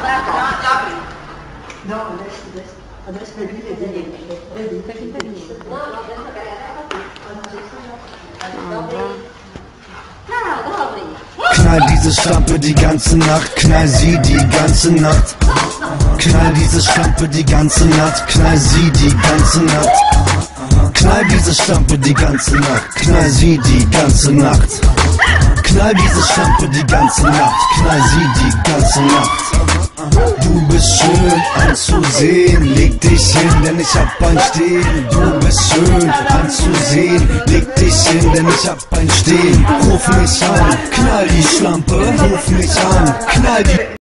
No, adesso vedi che finisce. Knall diese Schlampe die ganze Nacht, knall sie die ganze Nacht. Knall diese Schlampe die ganze Nacht, knall sie die ganze Nacht. Knall diese Schlampe die ganze Nacht, knall sie die ganze Nacht. Knall diese Schlampe die ganze Nacht, knall sie die ganze Nacht. Du bist schön anzusehen, leg dich hin, denn ich hab ein Stehen. Du bist schön anzusehen, leg dich hin, denn ich hab ein Stehen. Ruf mich an, knall die Schlampe, ruf mich an, knall die